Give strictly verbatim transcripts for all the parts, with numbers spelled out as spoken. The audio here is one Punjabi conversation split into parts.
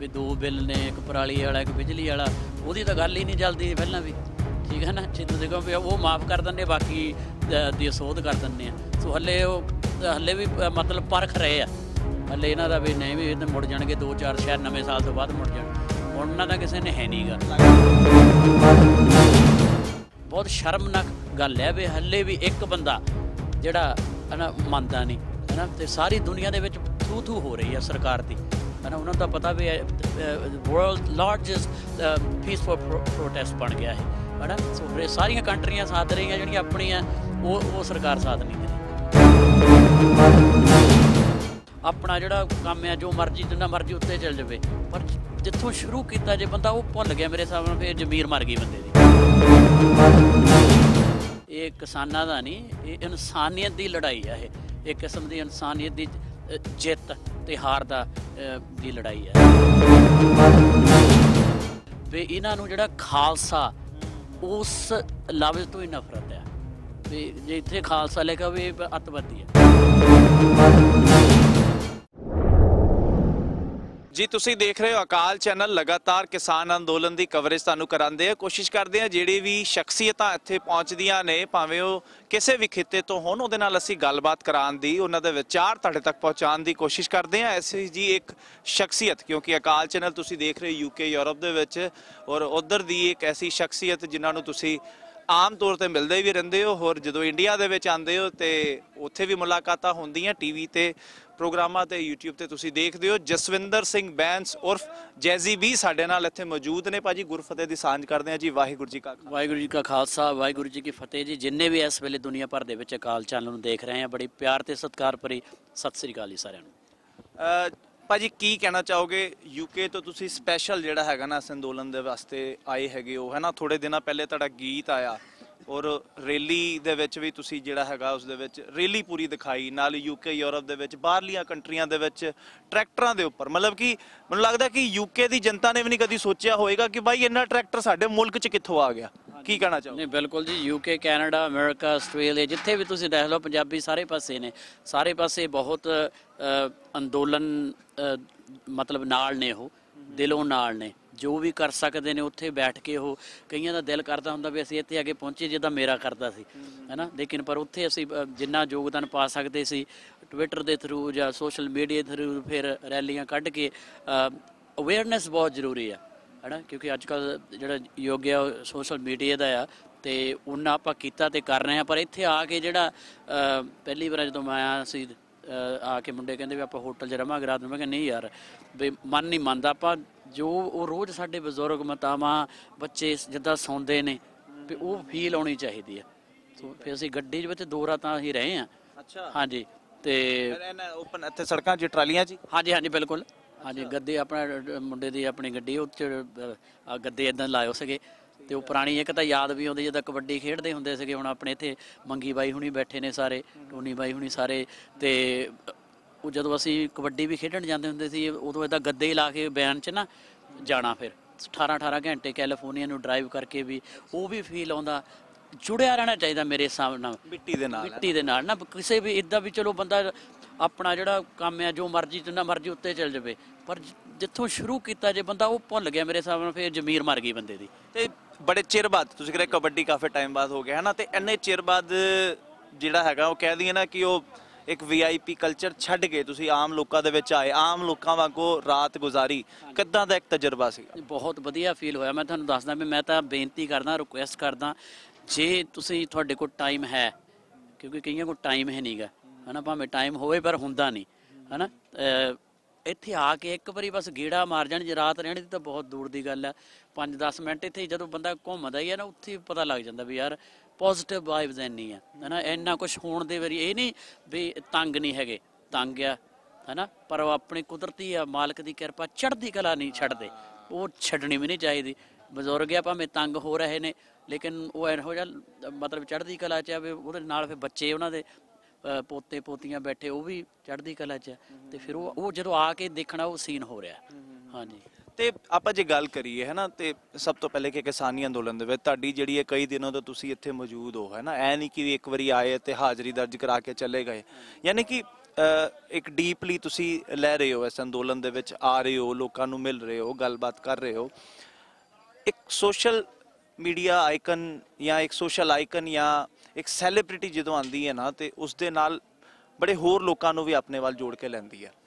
भी दो बिल ने, एक पराली वाला एक बिजली वाला, ਉਹਦੀ ਤਾਂ ਗੱਲ ਹੀ नहीं चलती ਪਹਿਲਾਂ भी, ठीक है ना। जे तुसीं कहो भी वो माफ़ कर दिंदे, बाकी ਦੀ ਸੋਧ कर ਦਿੰਦੇ ਆ। ਸੋ ਹੱਲੇ ਉਹ ਹੱਲੇ ਵੀ ਮਤਲਬ ਪਰਖ ਰਹੇ ਆ ਹੱਲੇ ਇਹਨਾਂ ਦਾ ਵੀ ਨਹੀਂ ਵੀ ਇਹ ਮੁੜ ਜਾਣਗੇ ਦੋ ਚਾਰ ਸ਼ਾਇਦ ਨਵੇਂ ਸਾਲ ਤੋਂ ਬਾਅਦ ਮੁੜ ਜਾਣ। ਹੁਣ ਉਹਨਾਂ ਦਾ ਕਿਸੇ ਨੇ ਹੈ ਨਹੀਂ ਗਾ। ਬਹੁਤ ਸ਼ਰਮਨਾਕ ਗੱਲ ਹੈ ਵੀ ਹੱਲੇ ਵੀ ਇੱਕ ਬੰਦਾ ਜਿਹੜਾ ਹੈ ਨਾ ਮੰਨਦਾ ਨਹੀਂ ਹੈ ਨਾ, ਅਤੇ ਸਾਰੀ ਦੁਨੀਆ ਦੇ ਵਿੱਚ ਥੂ ਥੂ ਹੋ ਰਹੀ ਹੈ ਸਰਕਾਰ ਦੀ ਹੈ ਨਾ। ਉਹਨਾਂ ਨੂੰ ਤਾਂ ਪਤਾ ਵੀ ਵਰਲਡ ਲਾਰਜੈਸਟ ਪੀਸਫੁਲ ਪ੍ਰੋਟੈਸਟ ਬਣ ਗਿਆ ਹੈ ਹੈ ਨਾ। ਸੋ ਸਾਰੀਆਂ ਕੰਟਰੀਆਂ ਸਾਥ ਰਹੀਆਂ, ਜਿਹੜੀਆਂ ਆਪਣੀਆਂ ਉਹ ਉਹ ਸਰਕਾਰ ਸਾਥ ਨਹੀਂ ਦੇ ਰਹੀ। ਆਪਣਾ ਜਿਹੜਾ ਕੰਮ ਆ ਜੋ ਮਰਜ਼ੀ ਜਿੰਨਾ ਮਰਜ਼ੀ ਉੱਤੇ ਚੱਲ ਜਾਵੇ, ਪਰ ਜਿੱਥੋਂ ਸ਼ੁਰੂ ਕੀਤਾ ਜੇ ਬੰਦਾ ਉਹ ਭੁੱਲ ਗਿਆ ਮੇਰੇ ਹਿਸਾਬ ਨਾਲ, ਫਿਰ ਜ਼ਮੀਰ ਮਰ ਗਈ ਬੰਦੇ ਦੀ। ਇਹ ਕਿਸਾਨਾਂ ਦਾ ਨਹੀਂ, ਇਹ ਇਨਸਾਨੀਅਤ ਦੀ ਲੜਾਈ ਆ। ਇਹ ਇੱਕ ਕਿਸਮ ਦੀ ਇਨਸਾਨੀਅਤ ਦੀ ਜਿੱਤ ਤੇ ਹਾਰ ਦਾ ਦੀ ਲੜਾਈ ਹੈ। ਵੀ ਇਹਨਾਂ ਨੂੰ ਜਿਹੜਾ ਖਾਲਸਾ ਉਸ ਲਫ਼ਜ਼ ਤੋਂ ਹੀ ਨਫ਼ਰਤ ਹੈ ਵੀ ਜੇ ਇੱਥੇ ਖਾਲਸਾ ਲਿਖਿਆ ਵੀ ਅੱਤਵਾਦੀ ਹੈ। ਜੀ ਤੁਸੀਂ ਦੇਖ ਰਹੇ ਹੋ ਅਕਾਲ ਚੈਨਲ, ਲਗਾਤਾਰ ਕਿਸਾਨ ਅੰਦੋਲਨ ਦੀ ਕਵਰੇਜ ਤੁਹਾਨੂੰ ਕਰਾਉਂਦੇ ਆ। ਕੋਸ਼ਿਸ਼ ਕਰਦੇ ਆ ਜਿਹੜੀ ਵੀ ਸ਼ਖਸੀਅਤਾਂ ਇੱਥੇ ਪਹੁੰਚਦੀਆਂ ਨੇ, ਭਾਵੇਂ ਉਹ ਕਿਸੇ ਵੀ ਖਿੱਤੇ ਤੋਂ ਹੋਣ, ਉਹਦੇ ਨਾਲ ਅਸੀਂ ਗੱਲਬਾਤ ਕਰਾਉਣ ਦੀ, ਉਹਨਾਂ ਦੇ ਵਿਚਾਰ ਤੁਹਾਡੇ ਤੱਕ ਪਹੁੰਚਾਉਣ ਦੀ ਕੋਸ਼ਿਸ਼ ਕਰਦੇ ਆ। ਐਸੀ ਜੀ ਇੱਕ ਸ਼ਖਸੀਅਤ, ਕਿਉਂਕਿ ਅਕਾਲ ਚੈਨਲ ਤੁਸੀਂ ਦੇਖ ਰਹੇ ਯੂਕੇ ਯੂਰਪ ਦੇ ਵਿੱਚ, ਔਰ ਉੱਧਰ ਦੀ ਇੱਕ ਐਸੀ ਸ਼ਖਸੀਅਤ ਜਿਨ੍ਹਾਂ ਨੂੰ ਤੁਸੀਂ ਆਮ ਤੌਰ ਤੇ ਮਿਲਦੇ ਵੀ ਰਹਿੰਦੇ ਹੋ, ਹੋਰ ਜਦੋਂ ਇੰਡੀਆ ਦੇ ਵਿੱਚ ਆਉਂਦੇ ਹੋ ਤੇ ਉੱਥੇ ਵੀ ਮੁਲਾਕਾਤਾਂ ਹੁੰਦੀਆਂ ਟੀਵੀ ਤੇ ਪ੍ਰੋਗਰਾਮਾਂ ਤੇ ਯੂਟਿਊਬ ਤੇ ਤੁਸੀਂ ਦੇਖਦੇ ਹੋ। ਜਸਵਿੰਦਰ ਸਿੰਘ ਬੈਂਸ ਉਰਫ ਜੈਜ਼ੀ ਵੀ ਸਾਡੇ ਨਾਲ ਇੱਥੇ ਮੌਜੂਦ ਨੇ। ਭਾਜੀ ਗੁਰਫਤਿਹ ਦੀ ਸਾਂਝ ਕਰਦੇ ਆ ਜੀ। ਵਾਹਿਗੁਰੂ ਜੀ ਕਾ ਵਾਹਿਗੁਰੂ ਜੀ ਕਾ ਖਾਲਸਾ, ਵਾਹਿਗੁਰੂ ਜੀ ਕੀ ਫਤਿਹ ਜੀ। ਜਿੰਨੇ ਵੀ ਇਸ ਵੇਲੇ ਦੁਨੀਆ ਭਰ ਦੇ ਵਿੱਚ ਅਕਾਲ ਚੈਨਲ ਨੂੰ ਦੇਖ ਰਹੇ ਆ, ਬੜੀ ਪਿਆਰ ਤੇ ਸਤਿਕਾਰ ਭਰੀ ਸਤਿ ਸ੍ਰੀ ਅਕਾਲ ਜੀ ਸਾਰਿਆਂ ਨੂੰ। ਭਾਜੀ ਕੀ ਕਹਿਣਾ ਚਾਹੋਗੇ, ਯੂਕੇ ਤੋਂ ਤੁਸੀਂ ਸਪੈਸ਼ਲ ਜਿਹੜਾ ਹੈਗਾ ਨਾ ਇਸ ਅੰਦੋਲਨ ਦੇ ਵਾਸਤੇ ਆਏ ਹੈਗੇ ਹੋ, ਹੈ ਨਾ। ਥੋੜੇ ਦਿਨਾਂ ਪਹਿਲੇ ਤੁਹਾਡਾ ਗੀਤ ਆਇਆ ਔਰ ਰੈਲੀ ਦੇ ਵਿੱਚ ਵੀ ਤੁਸੀਂ ਜਿਹੜਾ ਹੈਗਾ ਉਸ ਦੇ ਵਿੱਚ ਰੈਲੀ ਪੂਰੀ ਦਿਖਾਈ, ਨਾਲ ਯੂਕੇ ਯੂਰਪ ਦੇ ਵਿੱਚ ਬਾਹਰਲੀਆਂ ਕੰਟਰੀਆਂ ਦੇ ਵਿੱਚ ਟਰੈਕਟਰਾਂ ਦੇ ਉੱਪਰ। ਮਤਲਬ ਕਿ ਮੈਨੂੰ ਲੱਗਦਾ ਕਿ ਯੂਕੇ ਦੀ ਜਨਤਾ ਨੇ ਵੀ ਨਹੀਂ ਕਦੀ ਸੋਚਿਆ ਹੋਏਗਾ ਕਿ ਬਾਈ ਇੰਨਾ ਟਰੈਕਟਰ ਸਾਡੇ ਮੁਲਕ 'ਚ ਕਿੱਥੋਂ ਆ ਗਿਆ। ਕੀ ਕਹਿਣਾ ਚਾਹੋ? ਨਹੀਂ ਬਿਲਕੁਲ ਜੀ, ਯੂਕੇ, ਕੈਨੇਡਾ, ਅਮਰੀਕਾ, ਆਸਟ੍ਰੇਲੀਆ, ਜਿੱਥੇ ਵੀ ਤੁਸੀਂ ਦੇਖ ਲਓ ਪੰਜਾਬੀ ਸਾਰੇ ਪਾਸੇ ਨੇ, ਸਾਰੇ ਪਾਸੇ ਬਹੁਤ ਅੰਦੋਲਨ ਮਤਲਬ ਨਾਲ ਨੇ, ਉਹ ਦਿਲੋਂ ਨਾਲ ਨੇ, ਜੋ ਵੀ ਕਰ ਸਕਦੇ ਨੇ ਉੱਥੇ ਬੈਠ ਕੇ। ਉਹ ਕਈਆਂ ਦਾ ਦਿਲ ਕਰਦਾ ਹੁੰਦਾ ਵੀ ਅਸੀਂ ਇੱਥੇ ਆ ਕੇ ਪਹੁੰਚੇ ਜਿੱਦਾਂ ਮੇਰਾ ਕਰਦਾ ਸੀ, ਹੈ ਨਾ। ਲੇਕਿਨ ਪਰ ਉੱਥੇ ਅਸੀਂ ਜਿੰਨਾ ਯੋਗਦਾਨ ਪਾ ਸਕਦੇ ਸੀ ਟਵਿੱਟਰ ਦੇ ਥਰੂ ਜਾਂ ਸੋਸ਼ਲ ਮੀਡੀਆ ਥਰੂ, ਫਿਰ ਰੈਲੀਆਂ ਕੱਢ ਕੇ। ਅਵੇਅਰਨੈਸ ਬਹੁਤ ਜ਼ਰੂਰੀ ਆ, ਹੈ ਨਾ, ਕਿਉਂਕਿ ਅੱਜ ਕੱਲ੍ਹ ਜਿਹੜਾ ਯੁੱਗ ਆ ਉਹ ਸੋਸ਼ਲ ਮੀਡੀਆ ਦਾ ਆ, ਅਤੇ ਉਹਨਾਂ ਆਪਾਂ ਕੀਤਾ ਅਤੇ ਕਰ ਰਹੇ ਹਾਂ। ਪਰ ਇੱਥੇ ਆ ਕੇ ਜਿਹੜਾ ਪਹਿਲੀ ਵਾਰ ਜਦੋਂ ਮੈਂ ਆਇਆ ਸੀ, ਆ ਕੇ ਮੁੰਡੇ ਕਹਿੰਦੇ ਵੀ ਆਪਾਂ ਹੋਟਲ 'ਚ ਰਵਾਂਗੇ ਰਾਤ ਨੂੰ, ਮੈਂ ਕਿਹਾ ਨਹੀਂ ਯਾਰ ਵੀ ਮਨ ਨਹੀਂ ਮੰਨਦਾ। ਆਪਾਂ ਜੋ ਉਹ ਰੋਜ਼ ਸਾਡੇ ਬਜ਼ੁਰਗ ਮਾਤਾਵਾਂ ਬੱਚੇ ਜਿੱਦਾਂ ਸੌਂਦੇ ਨੇ ਵੀ ਉਹ ਫੀਲ ਆਉਣੀ ਚਾਹੀਦੀ ਹੈ। ਸੋ ਫਿਰ ਅਸੀਂ ਗੱਡੀ ਵਿੱਚ ਦੋ ਰਾਤਾਂ ਅਸੀਂ ਰਹੇ ਹਾਂ। ਅੱਛਾ, ਹਾਂਜੀ। ਅਤੇ ਓਪਨ ਇੱਥੇ ਸੜਕਾਂ 'ਚ ਟਰਾਲੀਆਂ 'ਚ? ਹਾਂਜੀ ਹਾਂਜੀ ਬਿਲਕੁਲ। ਹਾਂਜੀ, ਗੱਦੇ ਆਪਣਾ ਮੁੰਡੇ ਦੀ ਆਪਣੀ ਗੱਡੀ, ਉਹ 'ਚ ਗੱਦੇ ਇੱਦਾਂ ਲਾਏ ਸੀਗੇ। ਅਤੇ ਉਹ ਪੁਰਾਣੀ ਇੱਕ ਤਾਂ ਯਾਦ ਵੀ ਆਉਂਦੀ ਜਿੱਦਾਂ ਕਬੱਡੀ ਖੇਡਦੇ ਹੁੰਦੇ ਸੀਗੇ। ਹੁਣ ਆਪਣੇ ਇੱਥੇ ਮੰਗੀ ਬਾਈ ਹੁਣੀ ਬੈਠੇ ਨੇ ਸਾਰੇ, ਟੋਨੀ ਬਾਈ ਹੁਣੀ ਸਾਰੇ, ਅਤੇ ਉਹ ਜਦੋਂ ਅਸੀਂ ਕਬੱਡੀ ਵੀ ਖੇਡਣ ਜਾਂਦੇ ਹੁੰਦੇ ਸੀ ਉਦੋਂ ਇੱਦਾਂ ਗੱਦੇ ਹੀ ਲਾ ਕੇ ਵੈਨ 'ਚ ਨਾ ਜਾਣਾ, ਫਿਰ ਅਠਾਰਾਂ ਅਠਾਰਾਂ ਘੰਟੇ ਕੈਲੀਫੋਰਨੀਆ ਨੂੰ ਡਰਾਈਵ ਕਰਕੇ ਵੀ ਉਹ ਵੀ ਫੀਲ ਆਉਂਦਾ। ਜੁੜਿਆ ਰਹਿਣਾ ਚਾਹੀਦਾ ਮੇਰੇ ਹਿਸਾਬ ਨਾਲ ਮਿੱਟੀ ਦੇ ਨਾਲ, ਮਿੱਟੀ ਦੇ ਨਾਲ ਨਾ। ਕਿਸੇ ਵੀ ਇੱਦਾਂ ਵੀ ਚਲੋ ਬੰਦਾ ਆਪਣਾ ਜਿਹੜਾ ਕੰਮ ਆ ਜੋ ਮਰਜ਼ੀ ਜਿੰਨਾ ਮਰਜ਼ੀ ਉੱਤੇ ਚੱਲ ਜਾਵੇ, ਪਰ ਜਿੱਥੋਂ ਸ਼ੁਰੂ ਕੀਤਾ ਜੇ ਬੰਦਾ ਉਹ ਭੁੱਲ ਗਿਆ ਮੇਰੇ ਹਿਸਾਬ ਨਾਲ, ਫਿਰ ਜ਼ਮੀਰ ਮਰ ਗਈ ਬੰਦੇ ਦੀ। ਤੇ ਬੜੇ ਚਿਰ ਬਾਅਦ ਤੁਸੀਂ ਕਹਿੰਦੇ ਕਬੱਡੀ ਕਾਫੀ ਟਾਈਮ ਬਾਅਦ ਹੋ ਗਿਆ ਹੈ ਨਾ, ਤੇ ਇੰਨੇ ਚਿਰ ਬਾਅਦ ਜਿਹੜਾ ਹੈਗਾ ਉਹ ਕਹਿ ਦਈਏ ਨਾ ਕਿ ਉਹ ਇੱਕ ਵੀ ਆਈ ਪੀ ਕਲਚਰ ਛੱਡ ਕੇ ਤੁਸੀਂ ਆਮ ਲੋਕਾਂ ਦੇ ਵਿੱਚ ਆਏ, ਆਮ ਲੋਕਾਂ ਵਾਂਗੂ ਰਾਤ ਗੁਜ਼ਾਰੀ, ਕਿੱਦਾਂ ਦਾ ਇੱਕ ਤਜਰਬਾ ਸੀ? ਬਹੁਤ ਵਧੀਆ ਫੀਲ ਹੋਇਆ। ਮੈਂ ਤੁਹਾਨੂੰ ਦੱਸਦਾ ਵੀ ਮੈਂ ਤਾਂ ਬੇਨਤੀ ਕਰਦਾ, ਰਿਕੁਐਸਟ ਕਰਦਾ, ਜੇ ਤੁਸੀਂ ਤੁਹਾਡੇ ਕੋਲ ਟਾਈਮ ਹੈ, ਕਿਉਂਕਿ ਕਈਆਂ ਕੋਲ ਟਾਈਮ ਹੈ ਨਹੀਂ ਗਾ, ਹੈ ਨਾ, ਭਾਵੇਂ ਟਾਈਮ ਹੋਵੇ ਪਰ ਹੁੰਦਾ ਨਹੀਂ, ਹੈ ਨਾ, ਇੱਥੇ ਆ ਕੇ ਇੱਕ ਵਾਰੀ ਬਸ ਗੇੜਾ ਮਾਰ ਜਾਣ। ਜੇ ਰਾਤ ਰਹਿਣ ਦੀ ਤਾਂ ਬਹੁਤ ਦੂਰ ਦੀ ਗੱਲ ਹੈ, ਪੰਜ ਦਸ ਮਿੰਟ ਇੱਥੇ ਜਦੋਂ ਬੰਦਾ ਘੁੰਮਦਾ ਹੀ ਹੈ ਨਾ, ਉੱਥੇ ਪਤਾ ਲੱਗ ਜਾਂਦਾ ਵੀ ਯਾਰ ਪੋਜ਼ੀਟਿਵ ਵਾਈਬਸ ਇੰਨੀ ਆ, ਹੈ ਨਾ। ਇੰਨਾ ਕੁਛ ਹੋਣ ਦੇ ਵਾਰੀ ਇਹ ਨਹੀਂ ਵੀ ਤੰਗ ਨਹੀਂ ਹੈਗੇ, ਤੰਗ ਆ, ਹੈ ਨਾ, ਪਰ ਉਹ ਆਪਣੀ ਕੁਦਰਤੀ ਆ, ਮਾਲਕ ਦੀ ਕਿਰਪਾ, ਚੜ੍ਹਦੀ ਕਲਾ ਨਹੀਂ ਛੱਡਦੇ, ਉਹ ਛੱਡਣੀ ਵੀ ਨਹੀਂ ਚਾਹੀਦੀ। ਬਜ਼ੁਰਗ ਆ ਭਾਵੇਂ ਤੰਗ ਹੋ ਰਹੇ ਨੇ, ਲੇਕਿਨ ਉਹ ਇਹੋ ਜਿਹਾ ਮਤਲਬ ਚੜ੍ਹਦੀ ਕਲਾ 'ਚ ਆ ਵੀ ਉਹਦੇ ਨਾਲ ਫਿਰ ਬੱਚੇ ਉਹਨਾਂ ਦੇ ਪੋਤੇ ਪੋਤੀਆਂ ਬੈਠੇ, ਉਹ ਵੀ ਚੜ੍ਹਦੀ ਕਲਾ 'ਚ। ਅਤੇ ਫਿਰ ਉਹ ਉਹ ਜਦੋਂ ਆ ਕੇ ਦੇਖਣਾ ਉਹ ਸੀਨ ਹੋ ਰਿਹਾ। ਹਾਂਜੀ। ਤੇ ਆਪਾਂ ਜੇ ਗੱਲ ਕਰੀਏ ਹੈ ਨਾ, ਤੇ ਸਭ ਤੋਂ ਪਹਿਲੇ ਕਿ ਕਿਸਾਨੀ ਅੰਦੋਲਨ ਦੇ ਵਿੱਚ ਤੁਹਾਡੀ ਜਿਹੜੀ ਹੈ ਕਈ ਦਿਨਾਂ ਤੋਂ ਤੁਸੀਂ ਇੱਥੇ ਮੌਜੂਦ ਹੋ, ਹੈ ਨਾ। ਐ ਨਹੀਂ ਕਿ ਇੱਕ ਵਾਰੀ ਆਏ ਅਤੇ ਹਾਜ਼ਰੀ ਦਰਜ ਕਰਾ ਕੇ ਚਲੇ ਗਏ, ਯਾਨੀ ਕਿ ਅ, ਇੱਕ ਡੀਪਲੀ ਤੁਸੀਂ ਲੈ ਰਹੇ ਹੋ ਇਸ ਅੰਦੋਲਨ ਦੇ ਵਿੱਚ, ਆ ਰਹੇ ਹੋ, ਲੋਕਾਂ ਨੂੰ ਮਿਲ ਰਹੇ ਹੋ, ਗੱਲਬਾਤ ਕਰ ਰਹੇ ਹੋ, ਇੱਕ ਸੋਸ਼ਲ ਮੀਡੀਆ ਆਈਕਨ ਜਾਂ ਇੱਕ ਸੋਸ਼ਲ ਆਈਕਨ ਜਾਂ ਇੱਕ ਸੈਲੀਬ੍ਰਿਟੀ ਜਦੋਂ ਆਉਂਦੀ ਹੈ ਨਾ ਤੇ ਉਸ ਦੇ ਨਾਲ ਬੜੇ ਹੋਰ ਲੋਕਾਂ ਨੂੰ ਵੀ ਆਪਣੇ ਵੱਲ ਜੋੜ ਕੇ ਲੈਂਦੀ ਹੈ।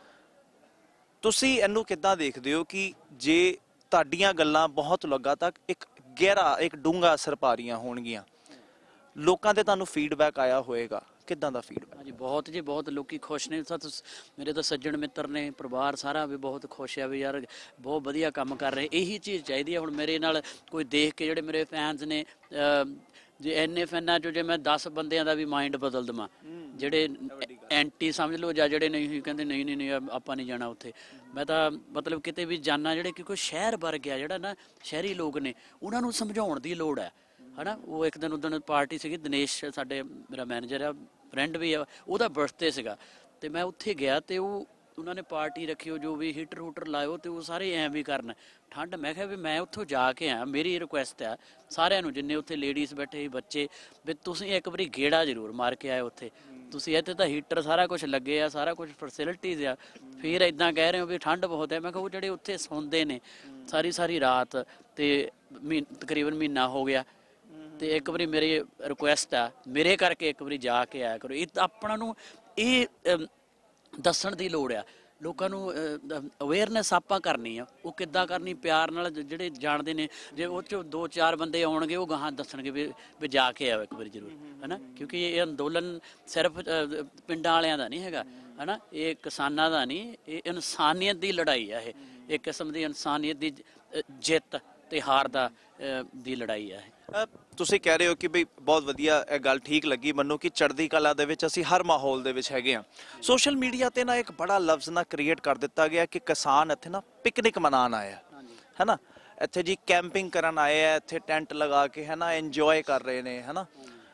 ਤੁਸੀਂ ਇਹਨੂੰ ਕਿੱਦਾਂ ਦੇਖਦੇ ਹੋ ਕਿ ਜੇ ਤੁਹਾਡੀਆਂ ਗੱਲਾਂ ਬਹੁਤ ਲੋਕਾਂ ਤੱਕ ਇੱਕ ਗਹਿਰਾ ਇੱਕ ਡੂੰਘਾ ਅਸਰ ਪਾ ਰਹੀਆਂ ਹੋਣਗੀਆਂ, ਲੋਕਾਂ ਤੇ ਤੁਹਾਨੂੰ ਫੀਡਬੈਕ ਆਇਆ ਹੋਏਗਾ, ਕਿੱਦਾਂ ਦਾ ਫੀਡਬੈਕ? ਹਾਂਜੀ ਬਹੁਤ ਜੀ, ਬਹੁਤ ਲੋਕੀ ਖੁਸ਼ ਨੇ। ਸਾ ਤੁਸ- ਮੇਰੇ ਤਾਂ ਸੱਜਣ ਮਿੱਤਰ ਨੇ, ਪਰਿਵਾਰ ਸਾਰਾ ਵੀ ਬਹੁਤ ਖੁਸ਼ ਆ ਵੀ ਯਾਰ ਬਹੁਤ ਵਧੀਆ ਕੰਮ ਕਰ ਰਹੇ। ਇਹੀ ਚੀਜ਼ ਚਾਹੀਦੀ ਹੈ ਹੁਣ ਮੇਰੇ ਨਾਲ ਕੋਈ ਦੇਖ ਕੇ, ਜਿਹੜੇ ਮੇਰੇ ਫੈਨਸ ਨੇ, ਅਹ, ਜੇ ਇੰਨੇ ਫੈਨਾਂ ਚੋਂ ਜੇ ਮੈਂ ਦਸ ਬੰਦਿਆਂ ਦਾ ਵੀ ਮਾਈਂਡ ਬਦਲ ਦੇਵਾਂ, ਜਿਹੜੇ ਐਂਟੀ ਸਮਝ ਲਓ ਜਾਂ ਜਿਹੜੇ ਨਹੀਂ ਕਹਿੰਦੇ ਨਹੀਂ ਨਹੀਂ ਨਹੀਂ ਆਪਾਂ ਨਹੀਂ ਜਾਣਾ ਉੱਥੇ, ਮੈਂ ਤਾਂ ਮਤਲਬ ਕਿਤੇ ਵੀ ਜਾਣਾ, ਜਿਹੜੇ ਕਿ ਕੋਈ ਸ਼ਹਿਰ ਵਰਗ ਆ, ਜਿਹੜਾ ਨਾ ਸ਼ਹਿਰੀ ਲੋਕ ਨੇ, ਉਹਨਾਂ ਨੂੰ ਸਮਝਾਉਣ ਦੀ ਲੋੜ ਹੈ ਹਨਾ। ਉਹ ਇੱਕ ਦਿਨ ਉਦਣ ਪਾਰਟੀ ਸੀਗੀ, ਦਿਨੇਸ਼ ਸਾਡੇ ਮੇਰਾ ਮੈਨੇਜਰ ਆ, ਫਰੈਂਡ ਵੀ ਆ, ਉਹਦਾ ਬਰਥਡੇ ਸੀਗਾ ਤੇ ਮੈਂ ਉੱਥੇ ਗਿਆ ਤੇ ਉਹ ਉਹਨਾਂ ਨੇ ਪਾਰਟੀ ਰੱਖੀ, ਜੋ ਵੀ ਹੀਟਰ ਹੂਟਰ ਲਾਇਓ ਤੇ ਉਹ ਸਾਰੇ ਐਂ ਵੀ ਕਰਨ ਠੰਡ। ਮੈਂ ਕਿਹਾ ਵੀ ਮੈਂ ਉੱਥੋਂ ਜਾ ਕੇ ਆਇਆ, ਮੇਰੀ ਰਿਕੁਐਸਟ ਆ ਸਾਰਿਆਂ ਨੂੰ, ਜਿੰਨੇ ਉੱਥੇ ਲੇਡੀਜ਼ ਬੈਠੇ ਸੀ, ਬੱਚੇ, ਵੀ ਤੁਸੀਂ ਇੱਕ ਵਾਰੀ ਗੇੜਾ ਜ਼ਰੂਰ ਮਾਰ ਕੇ ਆਇਓ ਉੱਥੇ। ਤੁਸੀਂ ਇੱਥੇ ਤਾਂ ਹੀਟਰ ਸਾਰਾ ਕੁਝ ਲੱਗੇ ਆ, ਸਾਰਾ ਕੁਝ ਫੈਸਿਲਿਟੀਜ਼ ਆ, ਫਿਰ ਇਦਾਂ ਕਹਿ ਰਹੇ ਹੋ ਵੀ ਠੰਡ ਬਹੁਤ ਹੈ। ਮੈਂ ਕਿਹਾ ਉਹ ਜਿਹੜੇ ਉੱਥੇ ਸੌਂਦੇ ਨੇ ਸਾਰੀ ਸਾਰੀ ਰਾਤ ਤੇ ਮਹੀਨ ਤਕਰੀਬਨ ਮਹੀਨਾ ਹੋ ਗਿਆ, ਤੇ ਇੱਕ ਵਾਰੀ ਮੇਰੀ ਰਿਕੁਐਸਟ ਆ, ਮੇਰੇ ਕਰਕੇ ਇੱਕ ਵਾਰੀ ਜਾ ਕੇ ਆਇਆ ਕਰੋ। ਇਹ ਆਪਣਾ ਨੂੰ ਇਹ ਅਮ, ਦੱਸਣ ਦੀ ਲੋੜ ਆ ਲੋਕਾਂ ਨੂੰ, ਅਵੇਅਰਨੈਸ ਆਪਾਂ ਕਰਨੀ ਆ। ਉਹ ਕਿੱਦਾਂ ਕਰਨੀ? ਪਿਆਰ ਨਾਲ, ਜਿਹੜੇ ਜਾਣਦੇ ਨੇ, ਜੇ ਉਹ 'ਚੋਂ ਦੋ ਚਾਰ ਬੰਦੇ ਆਉਣਗੇ ਉਹ ਗਾਹਾਂ ਦੱਸਣਗੇ ਵੀ ਵੀ ਜਾ ਕੇ ਆਓ ਇੱਕ ਵਾਰੀ ਜ਼ਰੂਰ, ਹੈ ਨਾ। ਕਿਉਂਕਿ ਇਹ ਅੰਦੋਲਨ ਸਿਰਫ ਅ, ਪਿੰਡਾਂ ਵਾਲਿਆਂ ਦਾ ਨਹੀਂ ਹੈਗਾ, ਹੈ ਨਾ, ਇਹ ਕਿਸਾਨਾਂ ਦਾ ਨਹੀਂ, ਇਹ ਇਨਸਾਨੀਅਤ ਦੀ ਲੜਾਈ ਆ। ਇਹ ਇੱਕ ਕਿਸਮ ਦੀ ਇਨਸਾਨੀਅਤ ਦੀ ਅ, ਜਿੱਤ ਤੇ ਹਾਰ ਦਾ ਅ, ਦੀ ਲੜਾਈ ਆ ਇਹ। ਅ, ਤੁਸੀਂ ਕਹਿ ਰਹੇ ਹੋ ਕਿ ਬਈ ਬਹੁਤ ਵਧੀਆ, ਇਹ ਗੱਲ ਠੀਕ ਲੱਗੀ ਮੈਨੂੰ ਕਿ ਚੜ੍ਹਦੀ ਕਲਾ ਦੇ ਵਿੱਚ ਅਸੀਂ ਹਰ ਮਾਹੌਲ ਦੇ ਵਿੱਚ ਹੈਗੇ ਹਾਂ। ਸੋਸ਼ਲ ਮੀਡੀਆ ਤੇ ਨਾ ਇੱਕ ਬੜਾ ਲਫ਼ਜ਼ ਨਾ ਕ੍ਰੀਏਟ ਕਰ ਦਿੱਤਾ ਗਿਆ ਕਿ ਕਿਸਾਨ ਇੱਥੇ ਨਾ ਪਿਕਨਿਕ ਮਨਾਉਣ ਆਏ ਆ, ਹੈ ਨਾ, ਇੱਥੇ ਜੀ ਕੈਂਪਿੰਗ ਕਰਨ ਆਏ ਆ, ਇੱਥੇ ਟੈਂਟ ਲਗਾ ਕੇ, ਹੈ ਨਾ, ਇੰਜੋਏ ਕਰ ਰਹੇ ਨੇ, ਹੈ ਨਾ।